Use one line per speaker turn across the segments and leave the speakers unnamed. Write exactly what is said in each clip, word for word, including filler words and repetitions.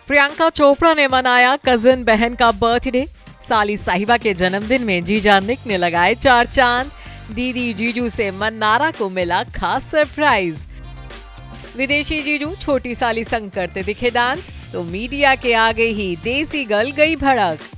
प्रियंका चोपड़ा ने मनाया कजिन बहन का बर्थडे। साली साहिबा के जन्मदिन में जीजा निक ने लगाए चार चांद। दीदी जीजू से मन्नारा को मिला खास सरप्राइज। विदेशी जीजू छोटी साली संग करते दिखे डांस, तो मीडिया के आगे ही देसी गर्ल गई भड़क।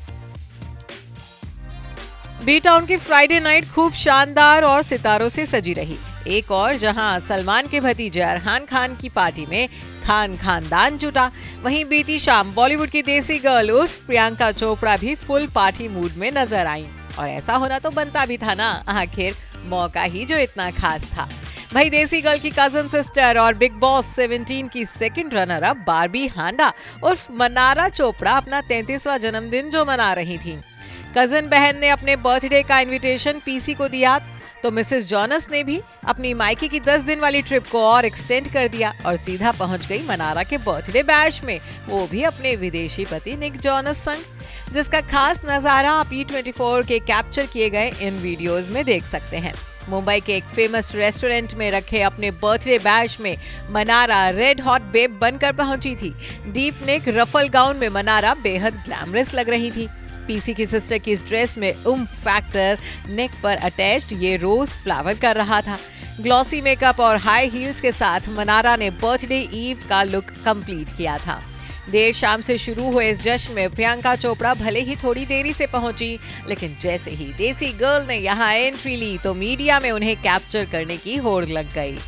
बी टाउन की फ्राइडे नाइट खूब शानदार और सितारों से सजी रही। एक और जहां सलमान के भतीजे अरहान खान की पार्टी में खान खानदान जुटा, वहीं बीती शाम बॉलीवुड की देसी गर्ल उर्फ प्रियंका चोपड़ा भी फुल पार्टी मूड में नजर आई। और ऐसा होना तो बनता भी था ना, आखिर मौका ही जो इतना खास था। भाई देसी गर्ल की कजन सिस्टर और बिग बॉस सत्रह की second runner up Barbie Handa उर्फ मन्नारा चोपड़ा अपना तैंतीसवां जन्मदिन जो मना रही थी। कजन बहन ने अपने बर्थडे का इनविटेशन पीसी को दिया, तो मिसेस जॉनस ने भी अपनी मायके की दस दिन वाली ट्रिप को और एक्सटेंड कर दिया और सीधा पहुंच गई मन्नारा के बर्थडे बैश में, वो भी अपने विदेशी पति निक जॉनस संग, जिसका खास नजारा आप ई ट्वेंटी फोर के कैप्चर किए गए इन वीडियोस में देख सकते हैं। मुंबई के एक फेमस रेस्टोरेंट में रखे अपने बर्थडे बैश में मन्नारा रेड हॉट बेब बनकर पहुंची थी। डीप नेक रफल गाउन में मन्नारा बेहद ग्लैमरस लग रही थी। पीसी की सिस्टर की इस ड्रेस में उम फैक्टर नेक पर अटैच्ड ये रोज फ्लावर कर रहा था। ग्लॉसी मेकअप और हाई हील्स के साथ मन्नारा ने बर्थडे ईव का लुक कंप्लीट किया था। देर शाम से शुरू हुए इस जश्न में प्रियंका चोपड़ा भले ही थोड़ी देरी से पहुंची, लेकिन जैसे ही देसी गर्ल ने यहां एंट्री ली तो मीडिया में उन्हें कैप्चर करने की होड़ लग गई।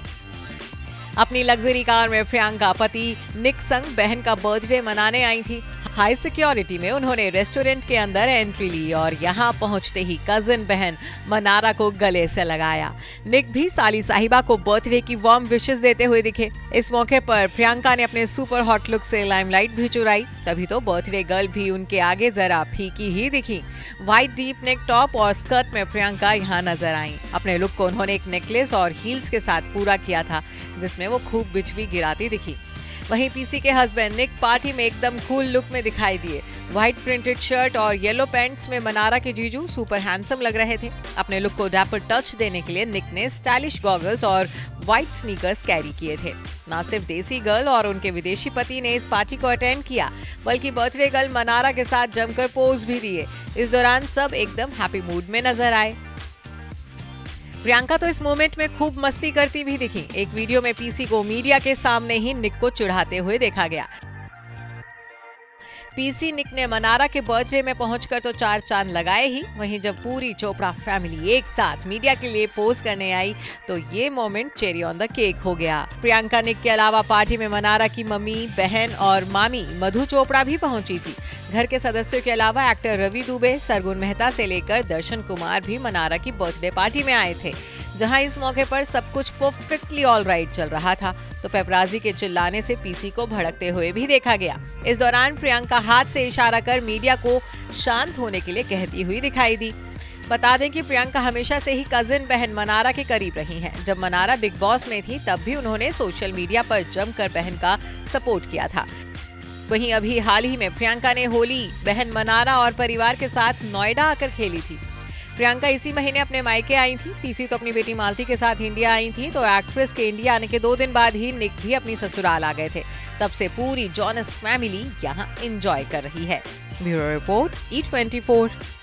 अपनी लग्जरी कार में प्रियंका पति निक संग बहन का बर्थडे मनाने आई थी। हाई सिक्योरिटी में उन्होंने रेस्टोरेंट के अंदर एंट्री ली और यहां पहुंचते ही कजिन बहन मन्नारा को गले से लगाया। निक भी साली साहिबा को बर्थडे की वार्म विशेस देते हुए दिखे। इस मौके पर प्रियंका ने अपने सुपर हॉट लुक से लाइमलाइट भी चुराई, तभी तो बर्थडे गर्ल भी उनके आगे जरा फीकी ही दिखी। व्हाइट डीप नेक टॉप और स्कर्ट में प्रियंका यहाँ नजर आई। अपने लुक को उन्होंने एक नेकलेस और हील्स के साथ पूरा किया था, जिसमें वो खूब बिजली गिराती दिखी। वहीं पीसी के हस्बैंड निक पार्टी में एकदम कूल लुक में दिखाई दिए। व्हाइट प्रिंटेड शर्ट और येलो पैंट्स में मन्नारा के जीजू सुपर हैंडसम लग रहे थे। अपने लुक को डैपर टच देने के लिए निक ने स्टाइलिश गॉगल्स और व्हाइट स्नीकर्स कैरी किए थे। न सिर्फ देसी गर्ल और उनके विदेशी पति ने इस पार्टी को अटेंड किया, बल्कि बर्थडे गर्ल मन्नारा के साथ जमकर पोज भी दिए। इस दौरान सब एकदम हैप्पी मूड में नजर आए। प्रियंका तो इस मोमेंट में खूब मस्ती करती भी दिखी। एक वीडियो में पीसी को मीडिया के सामने ही निक को चिढ़ाते हुए देखा गया। पीसी निक ने मन्नारा के बर्थडे में पहुंचकर तो चार चांद लगाए ही, वहीं जब पूरी चोपड़ा फैमिली एक साथ मीडिया के लिए पोज करने आई तो ये moment cherry on the cake हो गया। प्रियंका निक के अलावा पार्टी में मन्नारा की मम्मी, बहन और मामी मधु चोपड़ा भी पहुंची थी। घर के सदस्यों के अलावा एक्टर रवि दुबे, सरगुन मेहता से लेकर दर्शन कुमार भी मन्नारा की बर्थडे पार्टी में आए थे। जहां इस मौके पर सब कुछ परफेक्टली ऑल राइट चल रहा था, तो पेपराजी के चिल्लाने से पीसी को भड़कते हुए भी देखा गया। इस दौरान प्रियंका हाथ से इशारा कर मीडिया को शांत होने के लिए कहती हुई दिखाई दी। बता दें कि प्रियंका हमेशा से ही कजिन बहन मन्नारा के करीब रही हैं। जब मन्नारा बिग बॉस में थी तब भी उन्होंने सोशल मीडिया पर जमकर बहन का सपोर्ट किया था। वहीं अभी हाल ही में प्रियंका ने होली बहन मन्नारा और परिवार के साथ नोएडा आकर खेली थी। प्रियंका इसी महीने अपने मायके आई थी। पीसी तो अपनी बेटी मालती के साथ इंडिया आई थी, तो एक्ट्रेस के इंडिया आने के दो दिन बाद ही निक भी अपनी ससुराल आ गए थे। तब से पूरी जॉनस फैमिली यहाँ एंजॉय कर रही है। Bureau report E twenty four.